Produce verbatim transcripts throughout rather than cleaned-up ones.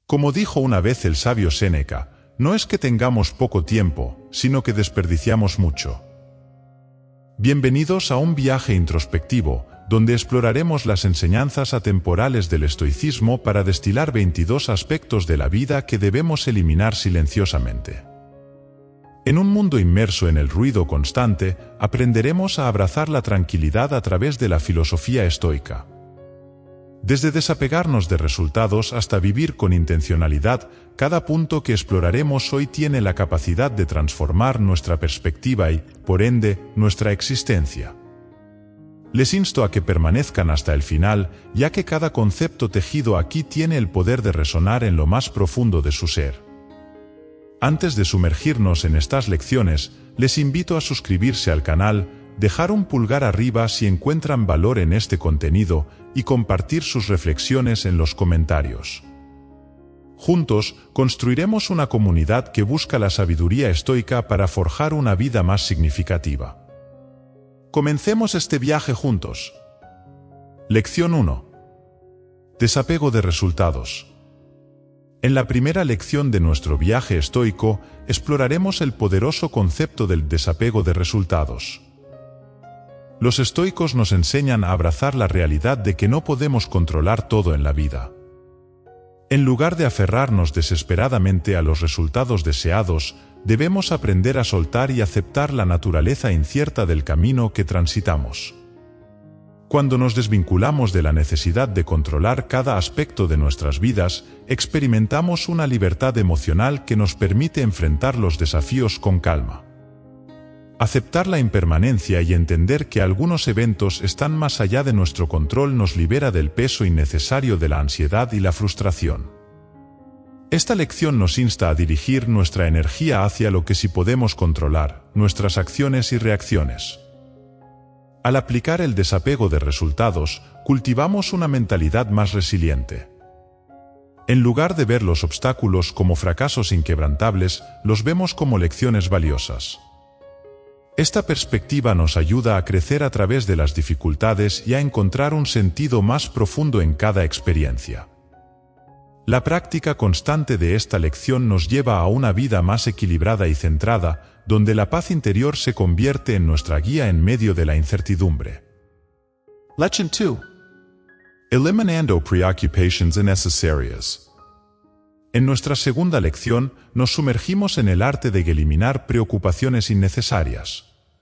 Como dijo una vez el sabio Séneca, no es que tengamos poco tiempo, sino que desperdiciamos mucho. Bienvenidos a un viaje introspectivo, donde exploraremos las enseñanzas atemporales del estoicismo para destilar veintidós aspectos de la vida que debemos eliminar silenciosamente. En un mundo inmerso en el ruido constante, aprenderemos a abrazar la tranquilidad a través de la filosofía estoica. Desde desapegarnos de resultados hasta vivir con intencionalidad, cada punto que exploraremos hoy tiene la capacidad de transformar nuestra perspectiva y, por ende, nuestra existencia. Les insto a que permanezcan hasta el final, ya que cada concepto tejido aquí tiene el poder de resonar en lo más profundo de su ser. Antes de sumergirnos en estas lecciones, les invito a suscribirse al canal, dejar un pulgar arriba si encuentran valor en este contenido y compartir sus reflexiones en los comentarios. Juntos, construiremos una comunidad que busca la sabiduría estoica para forjar una vida más significativa. Comencemos este viaje juntos. Lección uno. Desapego de resultados. En la primera lección de nuestro viaje estoico, exploraremos el poderoso concepto del desapego de resultados. Los estoicos nos enseñan a abrazar la realidad de que no podemos controlar todo en la vida. En lugar de aferrarnos desesperadamente a los resultados deseados, debemos aprender a soltar y aceptar la naturaleza incierta del camino que transitamos. Cuando nos desvinculamos de la necesidad de controlar cada aspecto de nuestras vidas, experimentamos una libertad emocional que nos permite enfrentar los desafíos con calma. Aceptar la impermanencia y entender que algunos eventos están más allá de nuestro control nos libera del peso innecesario de la ansiedad y la frustración. Esta lección nos insta a dirigir nuestra energía hacia lo que sí podemos controlar, nuestras acciones y reacciones. Al aplicar el desapego de resultados, cultivamos una mentalidad más resiliente. En lugar de ver los obstáculos como fracasos inquebrantables, los vemos como lecciones valiosas. Esta perspectiva nos ayuda a crecer a través de las dificultades y a encontrar un sentido más profundo en cada experiencia. La práctica constante de esta lección nos lleva a una vida más equilibrada y centrada, donde la paz interior se convierte en nuestra guía en medio de la incertidumbre. Lección dos. Eliminando preocupaciones innecesarias. En nuestra segunda lección, nos sumergimos en el arte de eliminar preocupaciones innecesarias.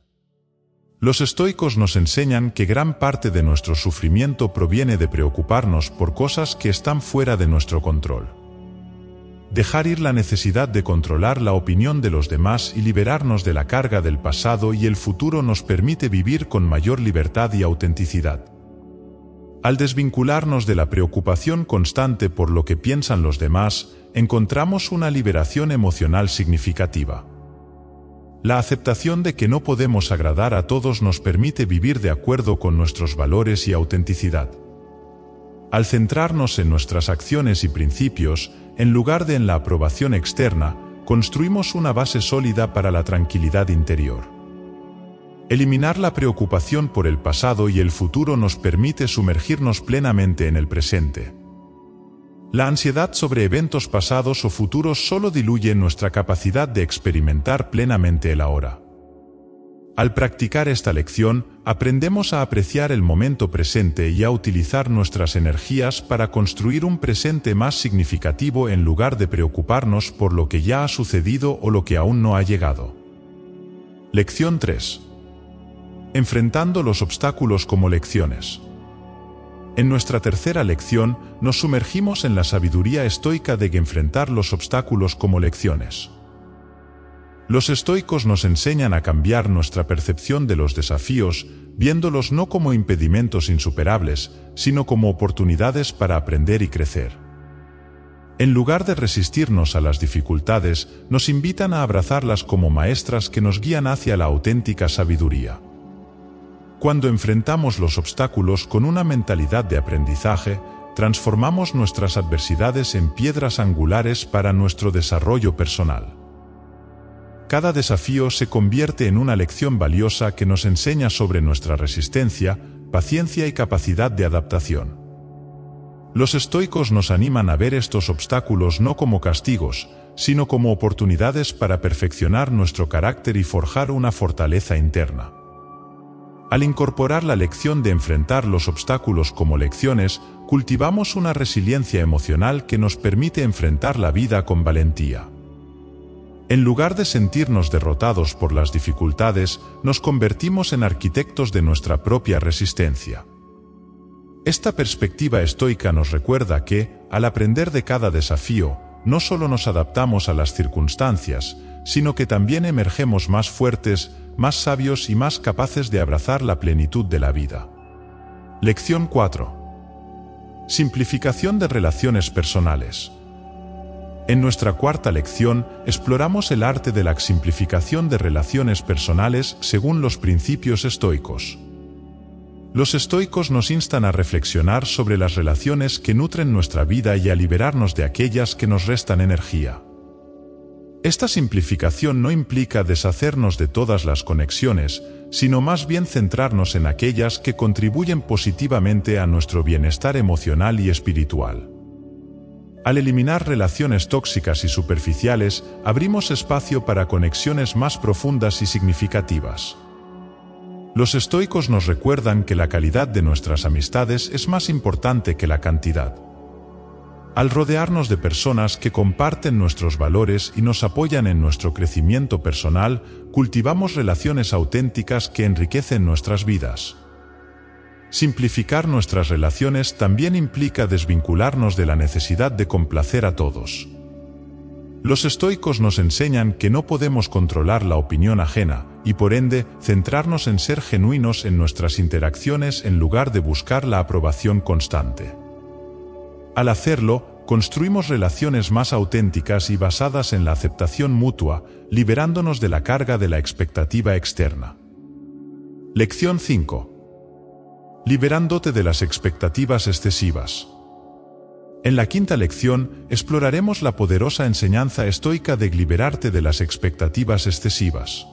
Los estoicos nos enseñan que gran parte de nuestro sufrimiento proviene de preocuparnos por cosas que están fuera de nuestro control. Dejar ir la necesidad de controlar la opinión de los demás y liberarnos de la carga del pasado y el futuro nos permite vivir con mayor libertad y autenticidad. Al desvincularnos de la preocupación constante por lo que piensan los demás, encontramos una liberación emocional significativa. La aceptación de que no podemos agradar a todos nos permite vivir de acuerdo con nuestros valores y autenticidad. Al centrarnos en nuestras acciones y principios, en lugar de en la aprobación externa, construimos una base sólida para la tranquilidad interior. Eliminar la preocupación por el pasado y el futuro nos permite sumergirnos plenamente en el presente. La ansiedad sobre eventos pasados o futuros solo diluye nuestra capacidad de experimentar plenamente el ahora. Al practicar esta lección, aprendemos a apreciar el momento presente y a utilizar nuestras energías para construir un presente más significativo en lugar de preocuparnos por lo que ya ha sucedido o lo que aún no ha llegado. Lección tres. Enfrentando los obstáculos como lecciones. En nuestra tercera lección, nos sumergimos en la sabiduría estoica de enfrentar los obstáculos como lecciones. Los estoicos nos enseñan a cambiar nuestra percepción de los desafíos, viéndolos no como impedimentos insuperables, sino como oportunidades para aprender y crecer. En lugar de resistirnos a las dificultades, nos invitan a abrazarlas como maestras que nos guían hacia la auténtica sabiduría. Cuando enfrentamos los obstáculos con una mentalidad de aprendizaje, transformamos nuestras adversidades en piedras angulares para nuestro desarrollo personal. Cada desafío se convierte en una lección valiosa que nos enseña sobre nuestra resistencia, paciencia y capacidad de adaptación. Los estoicos nos animan a ver estos obstáculos no como castigos, sino como oportunidades para perfeccionar nuestro carácter y forjar una fortaleza interna. Al incorporar la lección de enfrentar los obstáculos como lecciones, cultivamos una resiliencia emocional que nos permite enfrentar la vida con valentía. En lugar de sentirnos derrotados por las dificultades, nos convertimos en arquitectos de nuestra propia resistencia. Esta perspectiva estoica nos recuerda que, al aprender de cada desafío, no solo nos adaptamos a las circunstancias, sino que también emergemos más fuertes, más sabios y más capaces de abrazar la plenitud de la vida. Lección cuatro. Simplificación de relaciones personales. En nuestra cuarta lección, exploramos el arte de la simplificación de relaciones personales según los principios estoicos. Los estoicos nos instan a reflexionar sobre las relaciones que nutren nuestra vida y a liberarnos de aquellas que nos restan energía. Esta simplificación no implica deshacernos de todas las conexiones, sino más bien centrarnos en aquellas que contribuyen positivamente a nuestro bienestar emocional y espiritual. Al eliminar relaciones tóxicas y superficiales, abrimos espacio para conexiones más profundas y significativas. Los estoicos nos recuerdan que la calidad de nuestras amistades es más importante que la cantidad. Al rodearnos de personas que comparten nuestros valores y nos apoyan en nuestro crecimiento personal, cultivamos relaciones auténticas que enriquecen nuestras vidas. Simplificar nuestras relaciones también implica desvincularnos de la necesidad de complacer a todos. Los estoicos nos enseñan que no podemos controlar la opinión ajena y, por ende, centrarnos en ser genuinos en nuestras interacciones en lugar de buscar la aprobación constante. Al hacerlo, construimos relaciones más auténticas y basadas en la aceptación mutua, liberándonos de la carga de la expectativa externa. Lección cinco. Liberándote de las expectativas excesivas. En la quinta lección, exploraremos la poderosa enseñanza estoica de liberarte de las expectativas excesivas.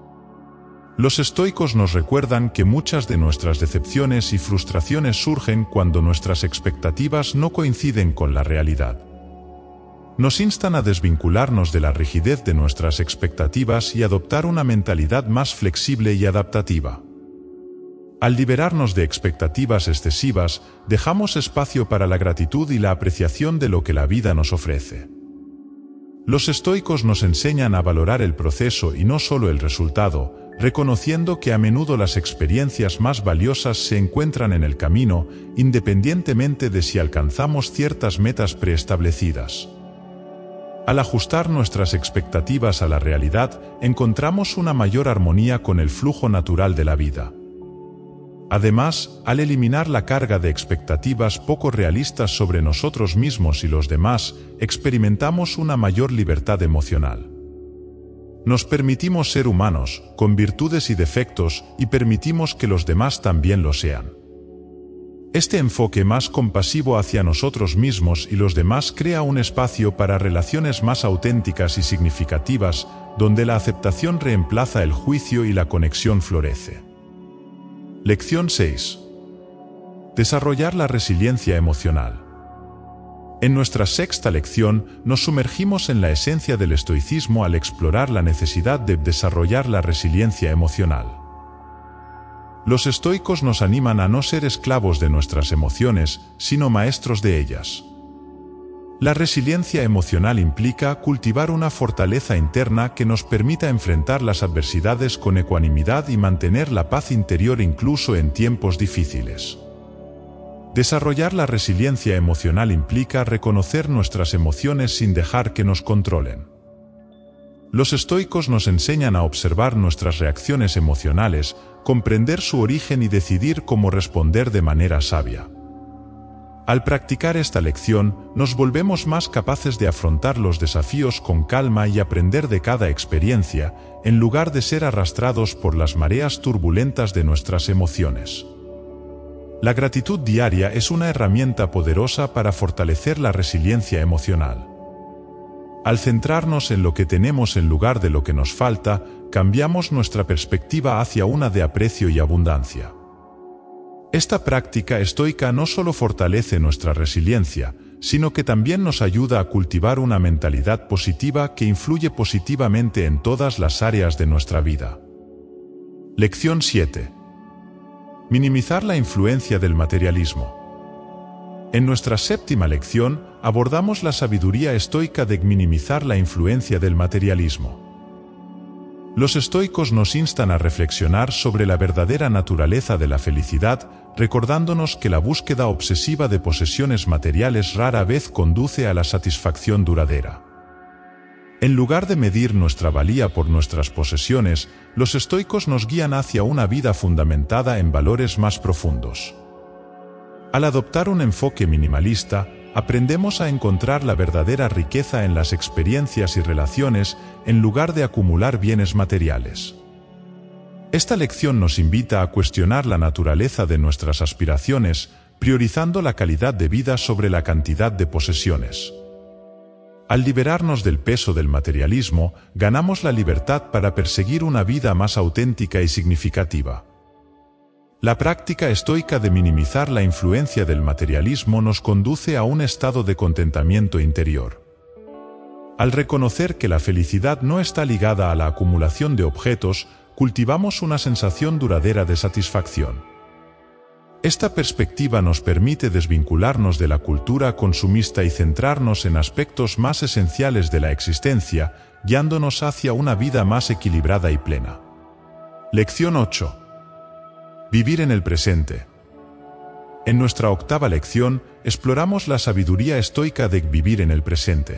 Los estoicos nos recuerdan que muchas de nuestras decepciones y frustraciones surgen cuando nuestras expectativas no coinciden con la realidad. Nos instan a desvincularnos de la rigidez de nuestras expectativas y adoptar una mentalidad más flexible y adaptativa. Al liberarnos de expectativas excesivas, dejamos espacio para la gratitud y la apreciación de lo que la vida nos ofrece. Los estoicos nos enseñan a valorar el proceso y no solo el resultado, reconociendo que a menudo las experiencias más valiosas se encuentran en el camino, independientemente de si alcanzamos ciertas metas preestablecidas. Al ajustar nuestras expectativas a la realidad, encontramos una mayor armonía con el flujo natural de la vida. Además, al eliminar la carga de expectativas poco realistas sobre nosotros mismos y los demás, experimentamos una mayor libertad emocional. Nos permitimos ser humanos, con virtudes y defectos, y permitimos que los demás también lo sean. Este enfoque más compasivo hacia nosotros mismos y los demás crea un espacio para relaciones más auténticas y significativas, donde la aceptación reemplaza el juicio y la conexión florece. Lección seis. Desarrollar la resiliencia emocional. En nuestra sexta lección, nos sumergimos en la esencia del estoicismo al explorar la necesidad de desarrollar la resiliencia emocional. Los estoicos nos animan a no ser esclavos de nuestras emociones, sino maestros de ellas. La resiliencia emocional implica cultivar una fortaleza interna que nos permita enfrentar las adversidades con ecuanimidad y mantener la paz interior incluso en tiempos difíciles. Desarrollar la resiliencia emocional implica reconocer nuestras emociones sin dejar que nos controlen. Los estoicos nos enseñan a observar nuestras reacciones emocionales, comprender su origen y decidir cómo responder de manera sabia. Al practicar esta lección, nos volvemos más capaces de afrontar los desafíos con calma y aprender de cada experiencia, en lugar de ser arrastrados por las mareas turbulentas de nuestras emociones. La gratitud diaria es una herramienta poderosa para fortalecer la resiliencia emocional. Al centrarnos en lo que tenemos en lugar de lo que nos falta, cambiamos nuestra perspectiva hacia una de aprecio y abundancia. Esta práctica estoica no solo fortalece nuestra resiliencia, sino que también nos ayuda a cultivar una mentalidad positiva que influye positivamente en todas las áreas de nuestra vida. Lección siete. Minimizar la influencia del materialismo. En nuestra séptima lección abordamos la sabiduría estoica de minimizar la influencia del materialismo. Los estoicos nos instan a reflexionar sobre la verdadera naturaleza de la felicidad, recordándonos que la búsqueda obsesiva de posesiones materiales rara vez conduce a la satisfacción duradera. En lugar de medir nuestra valía por nuestras posesiones, los estoicos nos guían hacia una vida fundamentada en valores más profundos. Al adoptar un enfoque minimalista, aprendemos a encontrar la verdadera riqueza en las experiencias y relaciones en lugar de acumular bienes materiales. Esta lección nos invita a cuestionar la naturaleza de nuestras aspiraciones, priorizando la calidad de vida sobre la cantidad de posesiones. Al liberarnos del peso del materialismo, ganamos la libertad para perseguir una vida más auténtica y significativa. La práctica estoica de minimizar la influencia del materialismo nos conduce a un estado de contentamiento interior. Al reconocer que la felicidad no está ligada a la acumulación de objetos, cultivamos una sensación duradera de satisfacción. Esta perspectiva nos permite desvincularnos de la cultura consumista y centrarnos en aspectos más esenciales de la existencia, guiándonos hacia una vida más equilibrada y plena. Lección ocho. Vivir en el presente. En nuestra octava lección, exploramos la sabiduría estoica de vivir en el presente.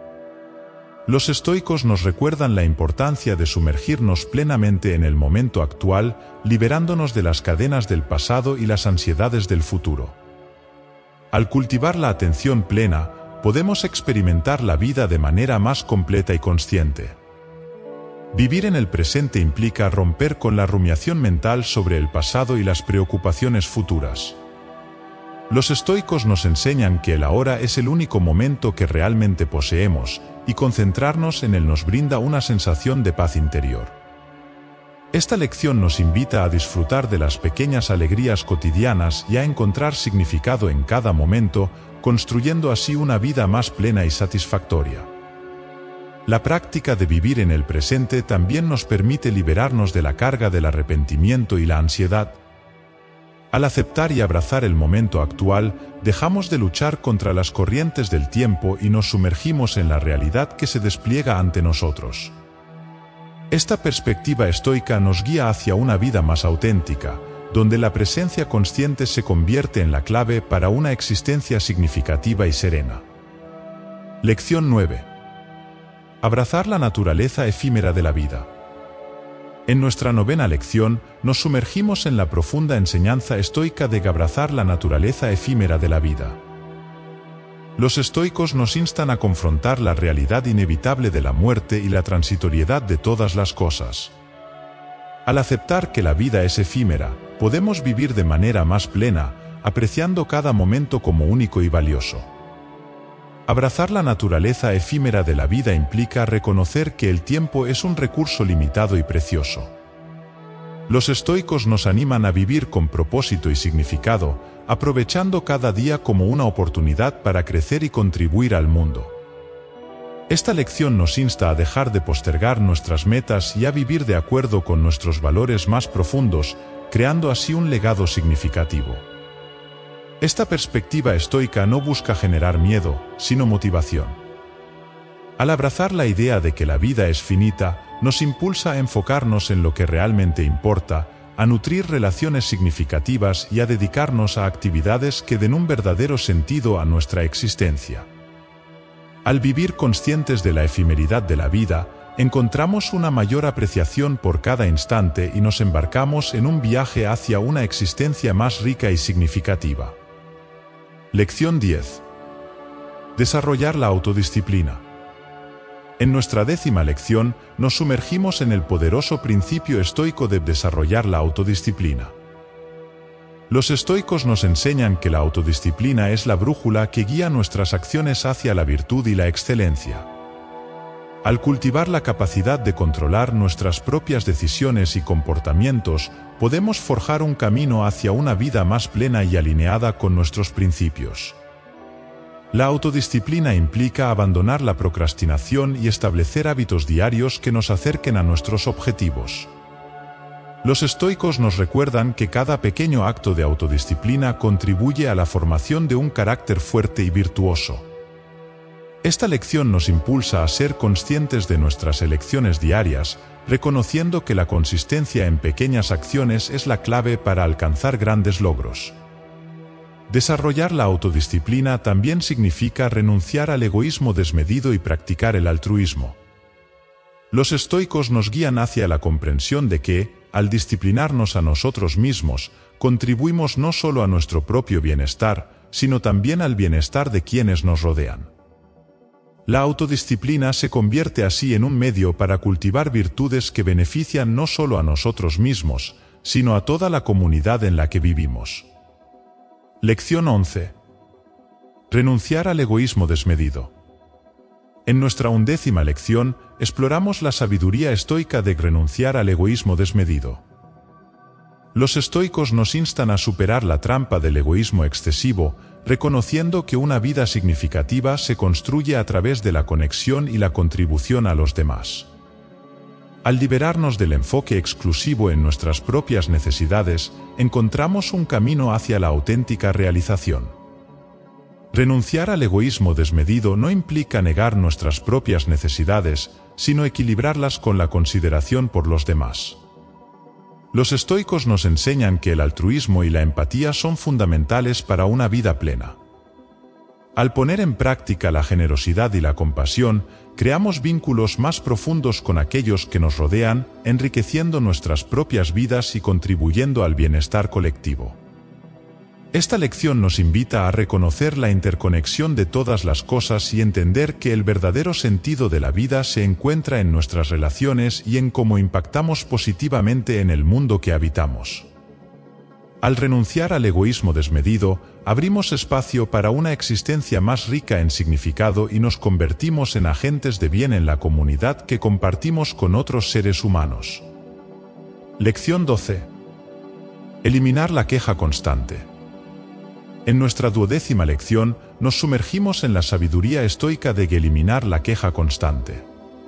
Los estoicos nos recuerdan la importancia de sumergirnos plenamente en el momento actual, liberándonos de las cadenas del pasado y las ansiedades del futuro. Al cultivar la atención plena, podemos experimentar la vida de manera más completa y consciente. Vivir en el presente implica romper con la rumiación mental sobre el pasado y las preocupaciones futuras. Los estoicos nos enseñan que el ahora es el único momento que realmente poseemos, y concentrarnos en él nos brinda una sensación de paz interior. Esta lección nos invita a disfrutar de las pequeñas alegrías cotidianas y a encontrar significado en cada momento, construyendo así una vida más plena y satisfactoria. La práctica de vivir en el presente también nos permite liberarnos de la carga del arrepentimiento y la ansiedad. Al aceptar y abrazar el momento actual, dejamos de luchar contra las corrientes del tiempo y nos sumergimos en la realidad que se despliega ante nosotros. Esta perspectiva estoica nos guía hacia una vida más auténtica, donde la presencia consciente se convierte en la clave para una existencia significativa y serena. Lección nueve. Abrazar la naturaleza efímera de la vida. En nuestra novena lección, nos sumergimos en la profunda enseñanza estoica de abrazar la naturaleza efímera de la vida. Los estoicos nos instan a confrontar la realidad inevitable de la muerte y la transitoriedad de todas las cosas. Al aceptar que la vida es efímera, podemos vivir de manera más plena, apreciando cada momento como único y valioso. Abrazar la naturaleza efímera de la vida implica reconocer que el tiempo es un recurso limitado y precioso. Los estoicos nos animan a vivir con propósito y significado, aprovechando cada día como una oportunidad para crecer y contribuir al mundo. Esta lección nos insta a dejar de postergar nuestras metas y a vivir de acuerdo con nuestros valores más profundos, creando así un legado significativo. Esta perspectiva estoica no busca generar miedo, sino motivación. Al abrazar la idea de que la vida es finita, nos impulsa a enfocarnos en lo que realmente importa, a nutrir relaciones significativas y a dedicarnos a actividades que den un verdadero sentido a nuestra existencia. Al vivir conscientes de la efemeridad de la vida, encontramos una mayor apreciación por cada instante y nos embarcamos en un viaje hacia una existencia más rica y significativa. Lección diez. Desarrollar la autodisciplina. En nuestra décima lección, nos sumergimos en el poderoso principio estoico de desarrollar la autodisciplina. Los estoicos nos enseñan que la autodisciplina es la brújula que guía nuestras acciones hacia la virtud y la excelencia. Al cultivar la capacidad de controlar nuestras propias decisiones y comportamientos, podemos forjar un camino hacia una vida más plena y alineada con nuestros principios. La autodisciplina implica abandonar la procrastinación y establecer hábitos diarios que nos acerquen a nuestros objetivos. Los estoicos nos recuerdan que cada pequeño acto de autodisciplina contribuye a la formación de un carácter fuerte y virtuoso. Esta lección nos impulsa a ser conscientes de nuestras elecciones diarias, reconociendo que la consistencia en pequeñas acciones es la clave para alcanzar grandes logros. Desarrollar la autodisciplina también significa renunciar al egoísmo desmedido y practicar el altruismo. Los estoicos nos guían hacia la comprensión de que, al disciplinarnos a nosotros mismos, contribuimos no solo a nuestro propio bienestar, sino también al bienestar de quienes nos rodean. La autodisciplina se convierte así en un medio para cultivar virtudes que benefician no solo a nosotros mismos, sino a toda la comunidad en la que vivimos. Lección once. Renunciar al egoísmo desmedido. En nuestra undécima lección, exploramos la sabiduría estoica de renunciar al egoísmo desmedido. Los estoicos nos instan a superar la trampa del egoísmo excesivo, reconociendo que una vida significativa se construye a través de la conexión y la contribución a los demás. Al liberarnos del enfoque exclusivo en nuestras propias necesidades, encontramos un camino hacia la auténtica realización. Renunciar al egoísmo desmedido no implica negar nuestras propias necesidades, sino equilibrarlas con la consideración por los demás. Los estoicos nos enseñan que el altruismo y la empatía son fundamentales para una vida plena. Al poner en práctica la generosidad y la compasión, creamos vínculos más profundos con aquellos que nos rodean, enriqueciendo nuestras propias vidas y contribuyendo al bienestar colectivo. Esta lección nos invita a reconocer la interconexión de todas las cosas y entender que el verdadero sentido de la vida se encuentra en nuestras relaciones y en cómo impactamos positivamente en el mundo que habitamos. Al renunciar al egoísmo desmedido, abrimos espacio para una existencia más rica en significado y nos convertimos en agentes de bien en la comunidad que compartimos con otros seres humanos. Lección doce. Eliminar la queja constante. En nuestra duodécima lección, nos sumergimos en la sabiduría estoica de eliminar la queja constante.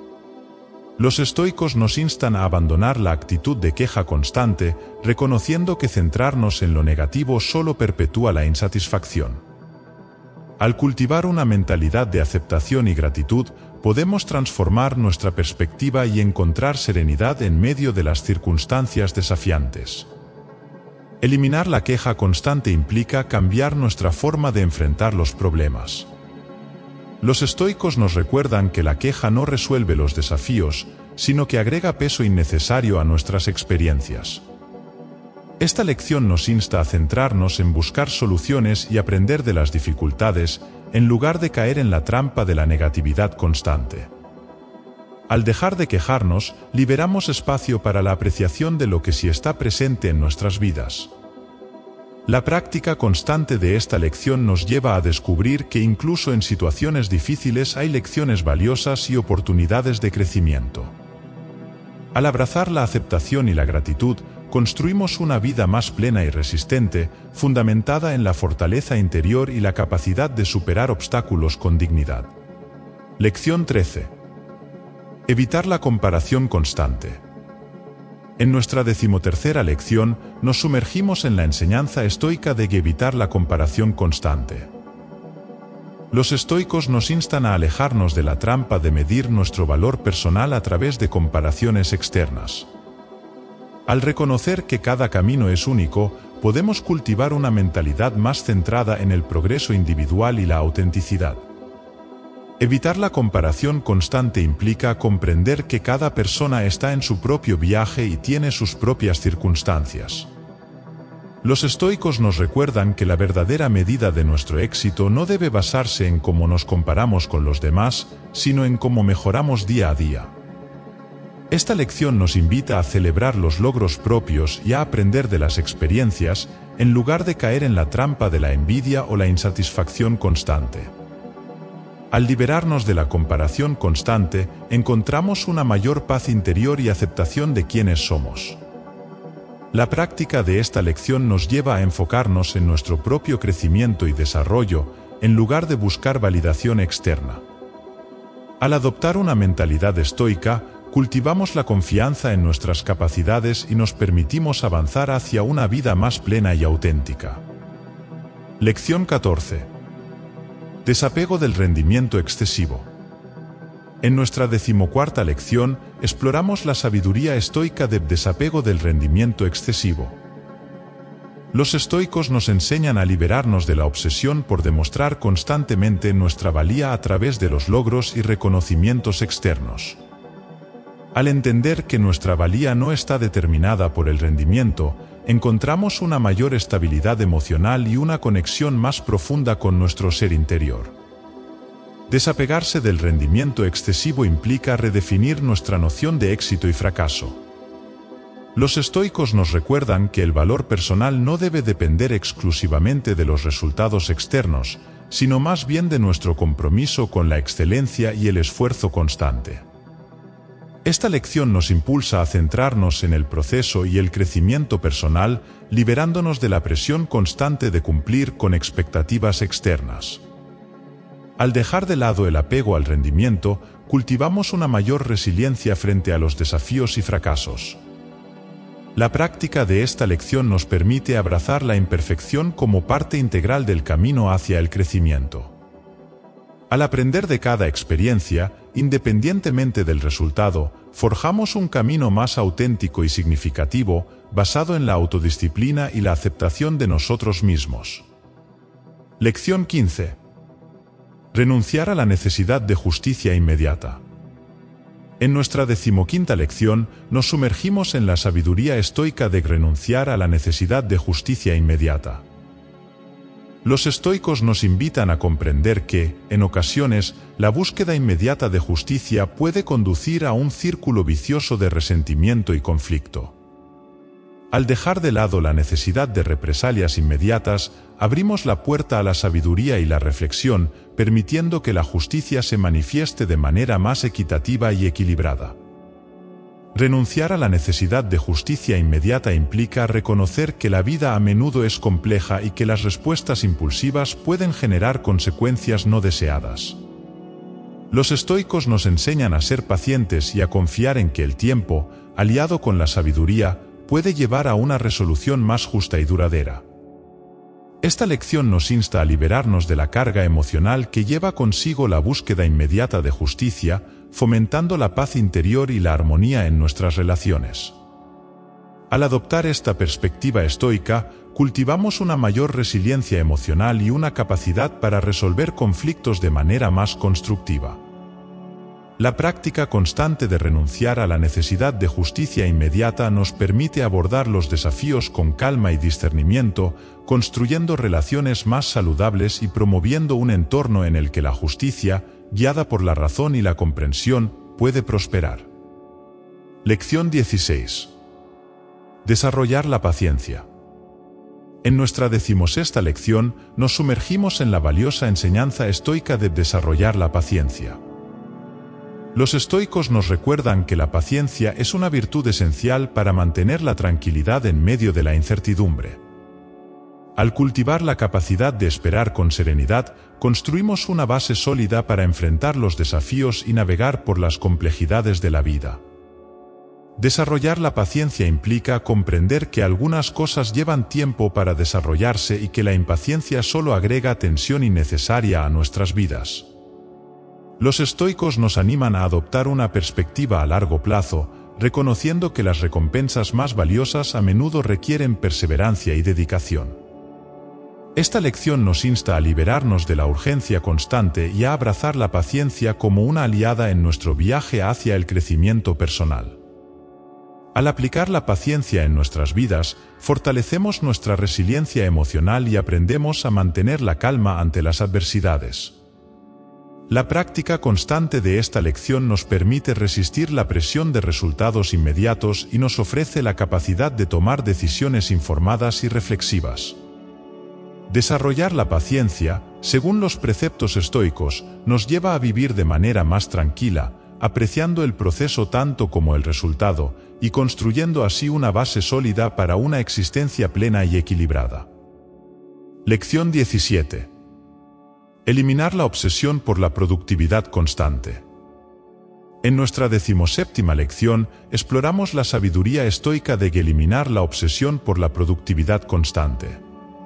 Los estoicos nos instan a abandonar la actitud de queja constante, reconociendo que centrarnos en lo negativo solo perpetúa la insatisfacción. Al cultivar una mentalidad de aceptación y gratitud, podemos transformar nuestra perspectiva y encontrar serenidad en medio de las circunstancias desafiantes. Eliminar la queja constante implica cambiar nuestra forma de enfrentar los problemas. Los estoicos nos recuerdan que la queja no resuelve los desafíos, sino que agrega peso innecesario a nuestras experiencias. Esta lección nos insta a centrarnos en buscar soluciones y aprender de las dificultades, en lugar de caer en la trampa de la negatividad constante. Al dejar de quejarnos, liberamos espacio para la apreciación de lo que sí está presente en nuestras vidas. La práctica constante de esta lección nos lleva a descubrir que incluso en situaciones difíciles hay lecciones valiosas y oportunidades de crecimiento. Al abrazar la aceptación y la gratitud, construimos una vida más plena y resistente, fundamentada en la fortaleza interior y la capacidad de superar obstáculos con dignidad. Lección trece. Evitar la comparación constante. En nuestra decimotercera lección, nos sumergimos en la enseñanza estoica de evitar la comparación constante. Los estoicos nos instan a alejarnos de la trampa de medir nuestro valor personal a través de comparaciones externas. Al reconocer que cada camino es único, podemos cultivar una mentalidad más centrada en el progreso individual y la autenticidad. Evitar la comparación constante implica comprender que cada persona está en su propio viaje y tiene sus propias circunstancias. Los estoicos nos recuerdan que la verdadera medida de nuestro éxito no debe basarse en cómo nos comparamos con los demás, sino en cómo mejoramos día a día. Esta lección nos invita a celebrar los logros propios y a aprender de las experiencias, en lugar de caer en la trampa de la envidia o la insatisfacción constante. Al liberarnos de la comparación constante, encontramos una mayor paz interior y aceptación de quienes somos. La práctica de esta lección nos lleva a enfocarnos en nuestro propio crecimiento y desarrollo, en lugar de buscar validación externa. Al adoptar una mentalidad estoica, cultivamos la confianza en nuestras capacidades y nos permitimos avanzar hacia una vida más plena y auténtica. Lección catorce. Desapego del rendimiento excesivo. En nuestra decimocuarta lección, exploramos la sabiduría estoica del desapego del rendimiento excesivo. Los estoicos nos enseñan a liberarnos de la obsesión por demostrar constantemente nuestra valía a través de los logros y reconocimientos externos. Al entender que nuestra valía no está determinada por el rendimiento, encontramos una mayor estabilidad emocional y una conexión más profunda con nuestro ser interior. Desapegarse del rendimiento excesivo implica redefinir nuestra noción de éxito y fracaso. Los estoicos nos recuerdan que el valor personal no debe depender exclusivamente de los resultados externos, sino más bien de nuestro compromiso con la excelencia y el esfuerzo constante. Esta lección nos impulsa a centrarnos en el proceso y el crecimiento personal, liberándonos de la presión constante de cumplir con expectativas externas. Al dejar de lado el apego al rendimiento, cultivamos una mayor resiliencia frente a los desafíos y fracasos. La práctica de esta lección nos permite abrazar la imperfección como parte integral del camino hacia el crecimiento. Al aprender de cada experiencia, independientemente del resultado, forjamos un camino más auténtico y significativo, basado en la autodisciplina y la aceptación de nosotros mismos. Lección quince. Renunciar a la necesidad de justicia inmediata. En nuestra decimoquinta lección, nos sumergimos en la sabiduría estoica de renunciar a la necesidad de justicia inmediata. Los estoicos nos invitan a comprender que, en ocasiones, la búsqueda inmediata de justicia puede conducir a un círculo vicioso de resentimiento y conflicto. Al dejar de lado la necesidad de represalias inmediatas, abrimos la puerta a la sabiduría y la reflexión, permitiendo que la justicia se manifieste de manera más equitativa y equilibrada. Renunciar a la necesidad de justicia inmediata implica reconocer que la vida a menudo es compleja y que las respuestas impulsivas pueden generar consecuencias no deseadas. Los estoicos nos enseñan a ser pacientes y a confiar en que el tiempo, aliado con la sabiduría, puede llevar a una resolución más justa y duradera. Esta lección nos insta a liberarnos de la carga emocional que lleva consigo la búsqueda inmediata de justicia, fomentando la paz interior y la armonía en nuestras relaciones. Al adoptar esta perspectiva estoica, cultivamos una mayor resiliencia emocional y una capacidad para resolver conflictos de manera más constructiva. La práctica constante de renunciar a la necesidad de justicia inmediata nos permite abordar los desafíos con calma y discernimiento, construyendo relaciones más saludables y promoviendo un entorno en el que la justicia, guiada por la razón y la comprensión, puede prosperar. Lección dieciséis. Desarrollar la paciencia. En nuestra decimosexta lección, nos sumergimos en la valiosa enseñanza estoica de desarrollar la paciencia. Los estoicos nos recuerdan que la paciencia es una virtud esencial para mantener la tranquilidad en medio de la incertidumbre. Al cultivar la capacidad de esperar con serenidad, construimos una base sólida para enfrentar los desafíos y navegar por las complejidades de la vida. Desarrollar la paciencia implica comprender que algunas cosas llevan tiempo para desarrollarse y que la impaciencia solo agrega tensión innecesaria a nuestras vidas. Los estoicos nos animan a adoptar una perspectiva a largo plazo, reconociendo que las recompensas más valiosas a menudo requieren perseverancia y dedicación. Esta lección nos insta a liberarnos de la urgencia constante y a abrazar la paciencia como una aliada en nuestro viaje hacia el crecimiento personal. Al aplicar la paciencia en nuestras vidas, fortalecemos nuestra resiliencia emocional y aprendemos a mantener la calma ante las adversidades. La práctica constante de esta lección nos permite resistir la presión de resultados inmediatos y nos ofrece la capacidad de tomar decisiones informadas y reflexivas. Desarrollar la paciencia según los preceptos estoicos, nos lleva a vivir de manera más tranquila, apreciando el proceso tanto como el resultado, y construyendo así una base sólida para una existencia plena y equilibrada. Lección diecisiete. Eliminar la obsesión por la productividad constante. En nuestra decimoséptima lección, exploramos la sabiduría estoica de eliminar la obsesión por la productividad constante.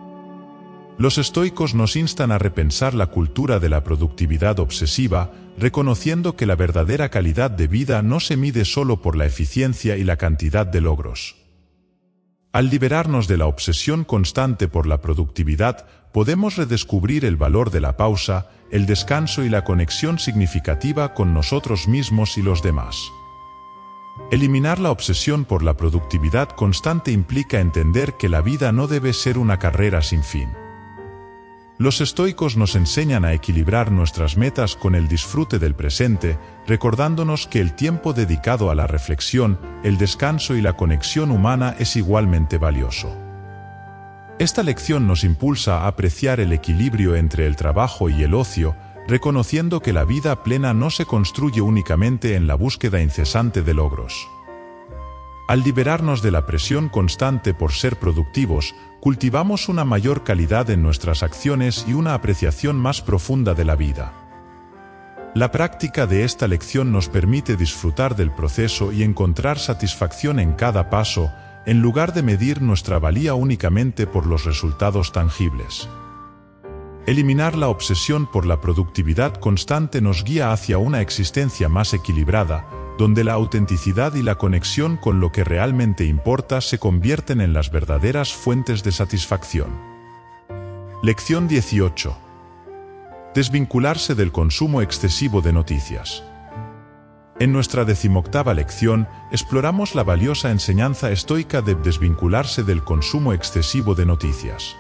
Los estoicos nos instan a repensar la cultura de la productividad obsesiva, reconociendo que la verdadera calidad de vida no se mide solo por la eficiencia y la cantidad de logros. Al liberarnos de la obsesión constante por la productividad, podemos redescubrir el valor de la pausa, el descanso y la conexión significativa con nosotros mismos y los demás. Eliminar la obsesión por la productividad constante implica entender que la vida no debe ser una carrera sin fin. Los estoicos nos enseñan a equilibrar nuestras metas con el disfrute del presente, recordándonos que el tiempo dedicado a la reflexión, el descanso y la conexión humana es igualmente valioso. Esta lección nos impulsa a apreciar el equilibrio entre el trabajo y el ocio, reconociendo que la vida plena no se construye únicamente en la búsqueda incesante de logros. Al liberarnos de la presión constante por ser productivos, cultivamos una mayor calidad en nuestras acciones y una apreciación más profunda de la vida. La práctica de esta lección nos permite disfrutar del proceso y encontrar satisfacción en cada paso, en lugar de medir nuestra valía únicamente por los resultados tangibles. Eliminar la obsesión por la productividad constante nos guía hacia una existencia más equilibrada, donde la autenticidad y la conexión con lo que realmente importa se convierten en las verdaderas fuentes de satisfacción. Lección dieciocho. Desvincularse del consumo excesivo de noticias. En nuestra decimoctava lección, exploramos la valiosa enseñanza estoica de desvincularse del consumo excesivo de noticias.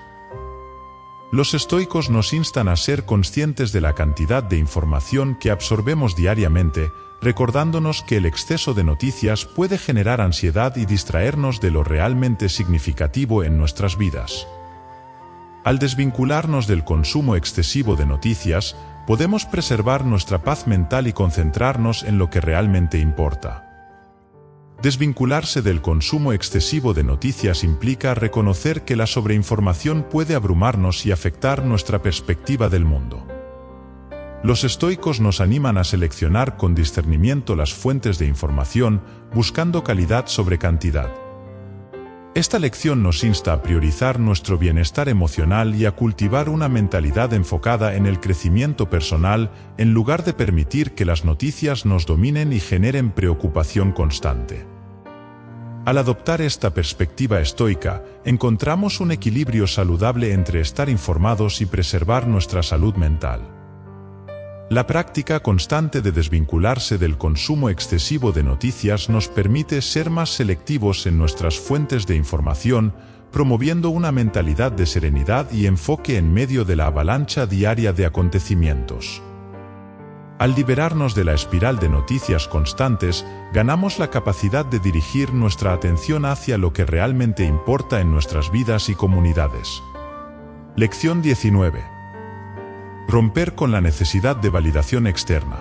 Los estoicos nos instan a ser conscientes de la cantidad de información que absorbemos diariamente, recordándonos que el exceso de noticias puede generar ansiedad y distraernos de lo realmente significativo en nuestras vidas. Al desvincularnos del consumo excesivo de noticias, podemos preservar nuestra paz mental y concentrarnos en lo que realmente importa. Desvincularse del consumo excesivo de noticias implica reconocer que la sobreinformación puede abrumarnos y afectar nuestra perspectiva del mundo. Los estoicos nos animan a seleccionar con discernimiento las fuentes de información, buscando calidad sobre cantidad. Esta lección nos insta a priorizar nuestro bienestar emocional y a cultivar una mentalidad enfocada en el crecimiento personal, en lugar de permitir que las noticias nos dominen y generen preocupación constante. Al adoptar esta perspectiva estoica, encontramos un equilibrio saludable entre estar informados y preservar nuestra salud mental. La práctica constante de desvincularse del consumo excesivo de noticias nos permite ser más selectivos en nuestras fuentes de información, promoviendo una mentalidad de serenidad y enfoque en medio de la avalancha diaria de acontecimientos. Al liberarnos de la espiral de noticias constantes, ganamos la capacidad de dirigir nuestra atención hacia lo que realmente importa en nuestras vidas y comunidades. Lección diecinueve. Romper con la necesidad de validación externa.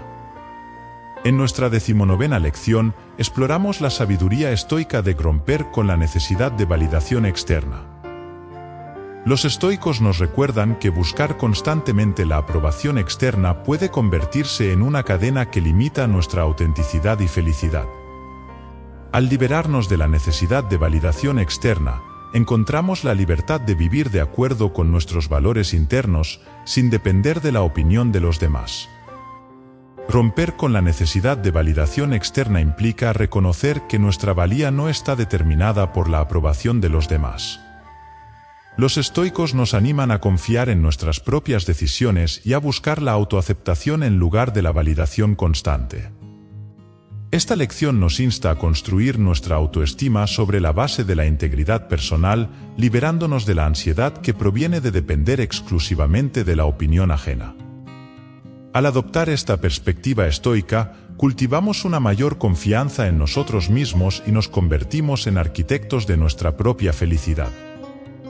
En nuestra decimonovena lección, exploramos la sabiduría estoica de romper con la necesidad de validación externa. Los estoicos nos recuerdan que buscar constantemente la aprobación externa puede convertirse en una cadena que limita nuestra autenticidad y felicidad. Al liberarnos de la necesidad de validación externa, encontramos la libertad de vivir de acuerdo con nuestros valores internos, sin depender de la opinión de los demás. Romper con la necesidad de validación externa implica reconocer que nuestra valía no está determinada por la aprobación de los demás. Los estoicos nos animan a confiar en nuestras propias decisiones y a buscar la autoaceptación en lugar de la validación constante. Esta lección nos insta a construir nuestra autoestima sobre la base de la integridad personal, liberándonos de la ansiedad que proviene de depender exclusivamente de la opinión ajena. Al adoptar esta perspectiva estoica, cultivamos una mayor confianza en nosotros mismos y nos convertimos en arquitectos de nuestra propia felicidad.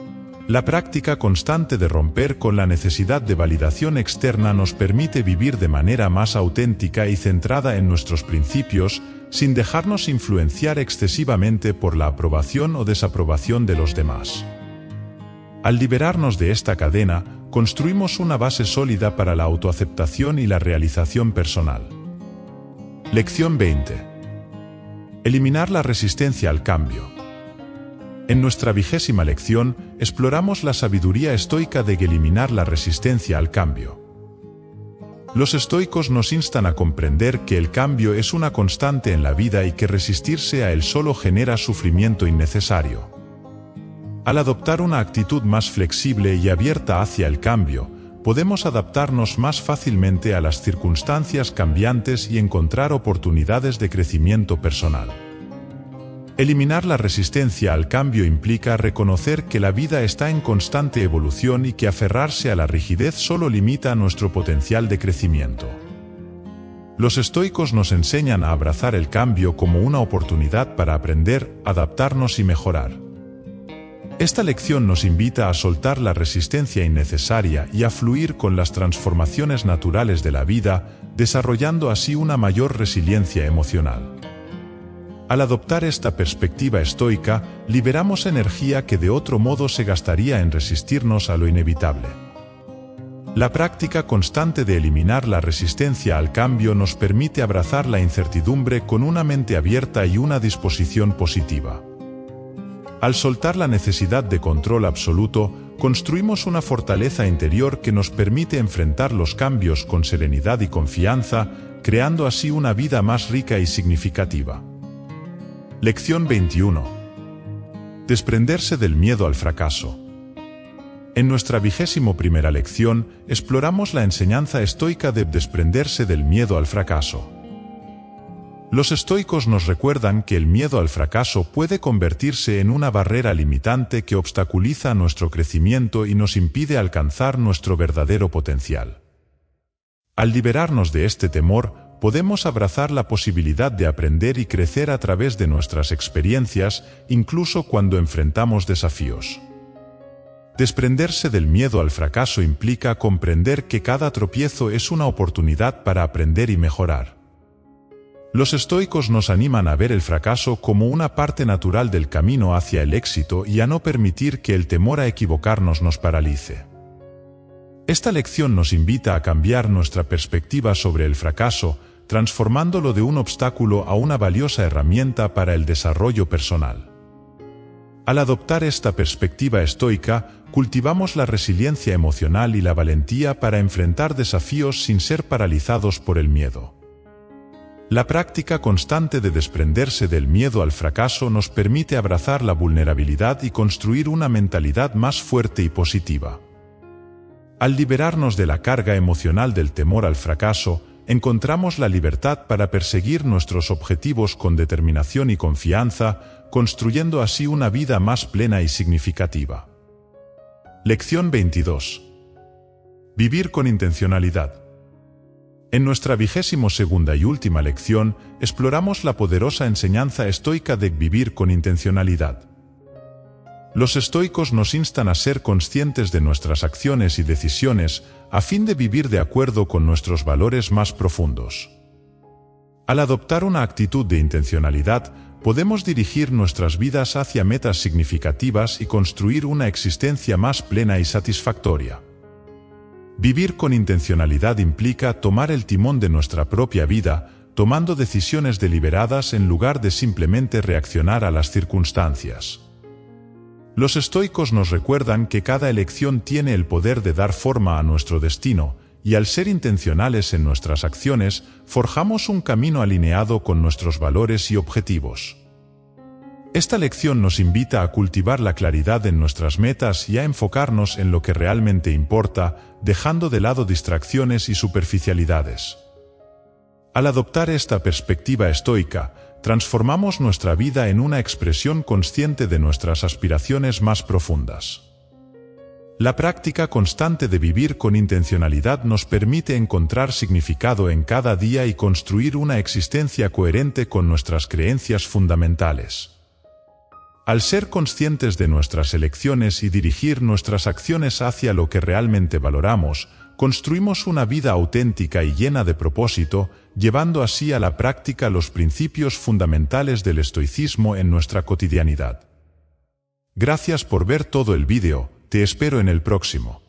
La práctica constante de romper con la necesidad de validación externa nos permite vivir de manera más auténtica y centrada en nuestros principios, sin dejarnos influenciar excesivamente por la aprobación o desaprobación de los demás. Al liberarnos de esta cadena, construimos una base sólida para la autoaceptación y la realización personal. Lección veinte. Eliminar la resistencia al cambio. En nuestra vigésima lección, exploramos la sabiduría estoica de eliminar la resistencia al cambio. Los estoicos nos instan a comprender que el cambio es una constante en la vida y que resistirse a él solo genera sufrimiento innecesario. Al adoptar una actitud más flexible y abierta hacia el cambio, podemos adaptarnos más fácilmente a las circunstancias cambiantes y encontrar oportunidades de crecimiento personal. Eliminar la resistencia al cambio implica reconocer que la vida está en constante evolución y que aferrarse a la rigidez solo limita nuestro potencial de crecimiento. Los estoicos nos enseñan a abrazar el cambio como una oportunidad para aprender, adaptarnos y mejorar. Esta lección nos invita a soltar la resistencia innecesaria y a fluir con las transformaciones naturales de la vida, desarrollando así una mayor resiliencia emocional. Al adoptar esta perspectiva estoica, liberamos energía que de otro modo se gastaría en resistirnos a lo inevitable. La práctica constante de eliminar la resistencia al cambio nos permite abrazar la incertidumbre con una mente abierta y una disposición positiva. Al soltar la necesidad de control absoluto, construimos una fortaleza interior que nos permite enfrentar los cambios con serenidad y confianza, creando así una vida más rica y significativa. Lección veintiuno. Desprenderse del miedo al fracaso. En nuestra vigésimo primera lección, exploramos la enseñanza estoica de desprenderse del miedo al fracaso. Los estoicos nos recuerdan que el miedo al fracaso puede convertirse en una barrera limitante que obstaculiza nuestro crecimiento y nos impide alcanzar nuestro verdadero potencial. Al liberarnos de este temor, podemos abrazar la posibilidad de aprender y crecer a través de nuestras experiencias, incluso cuando enfrentamos desafíos. Desprenderse del miedo al fracaso implica comprender que cada tropiezo es una oportunidad para aprender y mejorar. Los estoicos nos animan a ver el fracaso como una parte natural del camino hacia el éxito y a no permitir que el temor a equivocarnos nos paralice. Esta lección nos invita a cambiar nuestra perspectiva sobre el fracaso, transformándolo de un obstáculo a una valiosa herramienta para el desarrollo personal. Al adoptar esta perspectiva estoica, cultivamos la resiliencia emocional y la valentía para enfrentar desafíos sin ser paralizados por el miedo. La práctica constante de desprenderse del miedo al fracaso nos permite abrazar la vulnerabilidad y construir una mentalidad más fuerte y positiva. Al liberarnos de la carga emocional del temor al fracaso, encontramos la libertad para perseguir nuestros objetivos con determinación y confianza, construyendo así una vida más plena y significativa. Lección veintidós. Vivir con intencionalidad. En nuestra vigésimo segunda y última lección, exploramos la poderosa enseñanza estoica de vivir con intencionalidad. Los estoicos nos instan a ser conscientes de nuestras acciones y decisiones a fin de vivir de acuerdo con nuestros valores más profundos. Al adoptar una actitud de intencionalidad, podemos dirigir nuestras vidas hacia metas significativas y construir una existencia más plena y satisfactoria. Vivir con intencionalidad implica tomar el timón de nuestra propia vida, tomando decisiones deliberadas en lugar de simplemente reaccionar a las circunstancias. Los estoicos nos recuerdan que cada elección tiene el poder de dar forma a nuestro destino, y al ser intencionales en nuestras acciones, forjamos un camino alineado con nuestros valores y objetivos. Esta lección nos invita a cultivar la claridad en nuestras metas y a enfocarnos en lo que realmente importa, dejando de lado distracciones y superficialidades. Al adoptar esta perspectiva estoica, transformamos nuestra vida en una expresión consciente de nuestras aspiraciones más profundas. La práctica constante de vivir con intencionalidad nos permite encontrar significado en cada día y construir una existencia coherente con nuestras creencias fundamentales. Al ser conscientes de nuestras elecciones y dirigir nuestras acciones hacia lo que realmente valoramos, construimos una vida auténtica y llena de propósito, llevando así a la práctica los principios fundamentales del estoicismo en nuestra cotidianidad. Gracias por ver todo el vídeo, te espero en el próximo.